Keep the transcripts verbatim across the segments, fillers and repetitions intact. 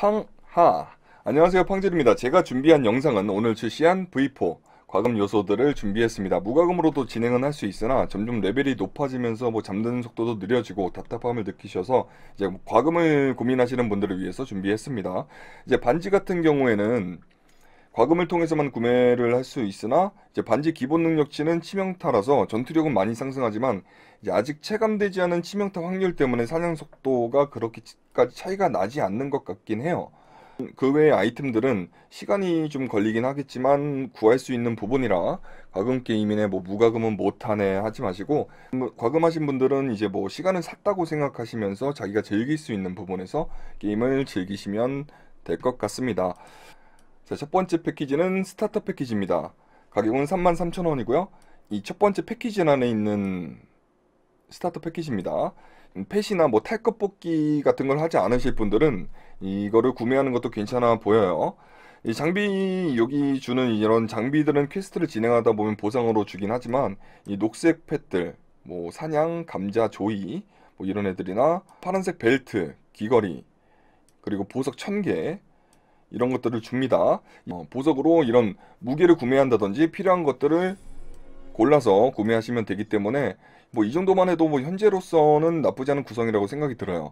팡하! 안녕하세요, 팡질입니다. 제가 준비한 영상은 오늘 출시한 브이 사 과금 요소들을 준비했습니다. 무과금으로도 진행은 할 수 있으나 점점 레벨이 높아지면서 뭐 잠드는 속도도 느려지고 답답함을 느끼셔서 이제 과금을 고민하시는 분들을 위해서 준비했습니다. 이제 반지 같은 경우에는 과금을 통해서만 구매를 할 수 있으나 이제 반지 기본 능력치는 치명타라서 전투력은 많이 상승하지만 이제 아직 체감되지 않은 치명타 확률 때문에 사냥 속도가 그렇게까지 차이가 나지 않는 것 같긴 해요. 그 외의 아이템들은 시간이 좀 걸리긴 하겠지만 구할 수 있는 부분이라 과금 게임이네 뭐 무과금은 못하네 하지 마시고, 과금하신 분들은 이제 뭐 시간을 샀다고 생각하시면서 자기가 즐길 수 있는 부분에서 게임을 즐기시면 될 것 같습니다. 자, 첫 번째 패키지는 스타터 패키지입니다. 가격은 삼만 삼천 원이고요. 이 첫 번째 패키지 안에 있는 스타터 패키지입니다. 펫이나 뭐 탈 것 뽑기 같은 걸 하지 않으실 분들은 이거를 구매하는 것도 괜찮아 보여요. 이 장비, 여기 주는 이런 장비들은 퀘스트를 진행하다 보면 보상으로 주긴 하지만 이 녹색 펫들, 뭐 사냥, 감자, 조이 뭐 이런 애들이나 파란색 벨트, 귀걸이, 그리고 보석 천 개 이런 것들을 줍니다. 어, 보석으로 이런 무게를 구매한다든지 필요한 것들을 골라서 구매하시면 되기 때문에 뭐 이 정도만 해도 뭐 현재로서는 나쁘지 않은 구성이라고 생각이 들어요.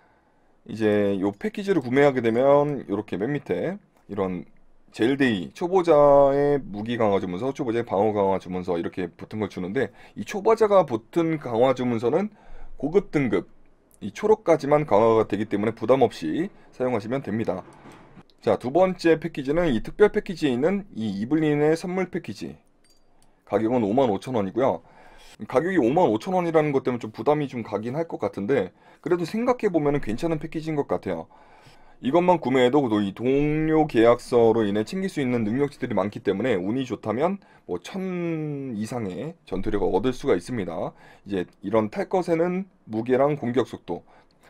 이제 요 패키지를 구매하게 되면 이렇게 맨 밑에 이런 젤데이 초보자의 무기 강화 주문서, 초보자의 방어 강화 주문서 이렇게 붙은 걸 주는데, 이 초보자가 붙은 강화 주문서는 고급 등급 이 초록까지만 강화가 되기 때문에 부담 없이 사용하시면 됩니다. 자, 두 번째 패키지는 이 특별 패키지에 있는 이 이블린의 선물 패키지. 가격은 오만 오천 원이고요. 가격이 오만 오천 원이라는 것 때문에 좀 부담이 좀 가긴 할 것 같은데, 그래도 생각해보면 괜찮은 패키지인 것 같아요. 이것만 구매해도 이 동료 계약서로 인해 챙길 수 있는 능력치들이 많기 때문에 운이 좋다면 뭐 천 이상의 전투력을 얻을 수가 있습니다. 이제 이런 탈 것에는 무게랑 공격 속도,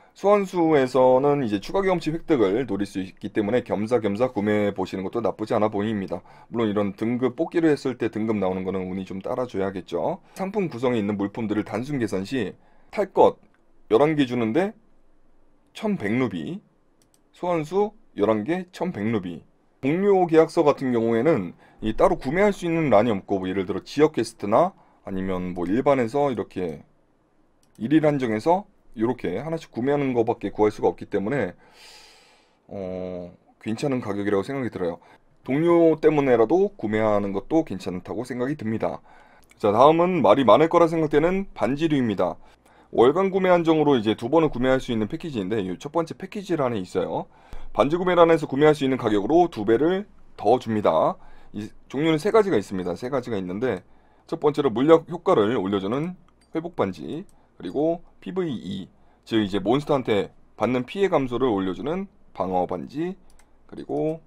소환수에서는 이제 추가 경험치 획득을 노릴 수 있기 때문에 겸사겸사 구매해 보시는 것도 나쁘지 않아 보입니다. 물론 이런 등급 뽑기를 했을 때 등급 나오는 거는 운이 좀 따라줘야겠죠. 상품 구성에 있는 물품들을 단순 계산 시 탈 것 열한 개 주는데 천백 루비, 소환수 열한 개 천백 루비. 동료 계약서 같은 경우에는 이 따로 구매할 수 있는 란이 없고, 뭐 예를 들어 지역 퀘스트나 아니면 뭐 일반에서 이렇게 일일 한정해서 이렇게 하나씩 구매하는 것밖에 구할 수가 없기 때문에 어, 괜찮은 가격이라고 생각이 들어요. 동료 때문에라도 구매하는 것도 괜찮다고 생각이 듭니다. 자, 다음은 말이 많을 거라 생각되는 반지류입니다. 월간 구매 한정으로 이제 두 번을 구매할 수 있는 패키지인데, 이 첫 번째 패키지란에 있어요. 반지 구매란에서 구매할 수 있는 가격으로 두 배를 더 줍니다. 이 종류는 세 가지가 있습니다. 세 가지가 있는데, 첫 번째로 물약 효과를 올려주는 회복 반지, 그리고 피브이이, 즉 이제 몬스터한테 받는 피해 감소를 올려주는 방어 반지, 그리고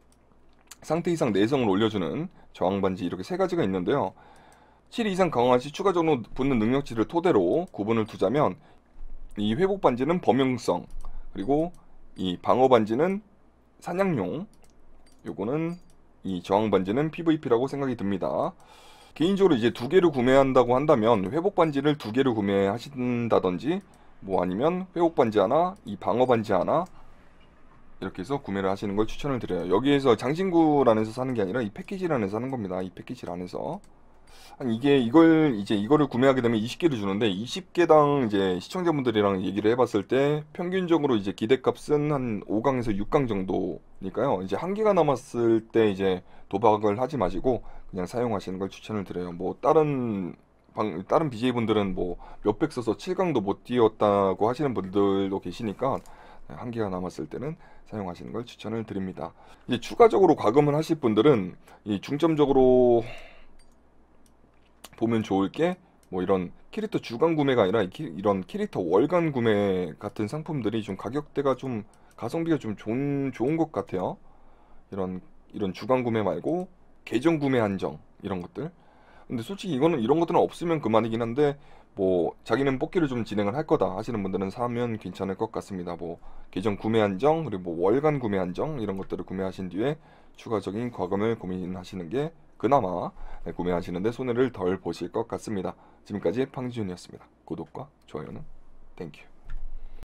상태 이상 내성을 올려주는 저항 반지, 이렇게 세 가지가 있는데요. 칠 이상 강화 시 추가적으로 붙는 능력치를 토대로 구분을 두자면, 이 회복 반지는 범용성, 그리고 이 방어 반지는 사냥용, 요거는 이 저항 반지는 피브이피라고 생각이 듭니다. 개인적으로 이제 두 개를 구매한다고 한다면 회복 반지를 두 개를 구매하신다든지, 뭐 아니면 회복 반지 하나, 이 방어 반지 하나 이렇게 해서 구매를 하시는 걸 추천을 드려요. 여기에서 장신구란에서 사는 게 아니라 이 패키지란에서 사는 겁니다. 이 패키지란에서. 아니 이게 이걸 이제 이거를 구매하게 되면 이십 개를 주는데, 이십 개당 이제 시청자분들이랑 얘기를 해봤을 때 평균적으로 이제 기대값은 한 오 강에서 육 강 정도니까요. 이제 한 개가 남았을 때 이제 도박을 하지 마시고 그냥 사용하시는 걸 추천을 드려요. 뭐 다른 방, 다른 비제이분들은 뭐 몇백 써서 칠 강도 못 뛰었다고 하시는 분들도 계시니까 한 개가 남았을 때는 사용하시는 걸 추천을 드립니다. 이제 추가적으로 과금을 하실 분들은 이 중점적으로 보면 좋을 게 뭐 이런 캐릭터 주간 구매가 아니라 이런 캐릭터 월간 구매 같은 상품들이 좀 가격대가 좀 가성비가 좀 좋은 좋은 것 같아요. 이런 이런 주간 구매 말고 계정 구매 한정 이런 것들. 근데 솔직히 이거는 이런 것들은 없으면 그만이긴 한데, 뭐 자기는 뽑기를 좀 진행을 할 거다 하시는 분들은 사면 괜찮을 것 같습니다. 뭐 계정 구매 한정, 그리고 뭐 월간 구매 한정 이런 것들을 구매하신 뒤에 추가적인 과금을 고민하시는 게 그나마 구매하시는데 손해를 덜 보실 것 같습니다. 지금까지 팡지윤이었습니다. 구독과 좋아요는 땡큐.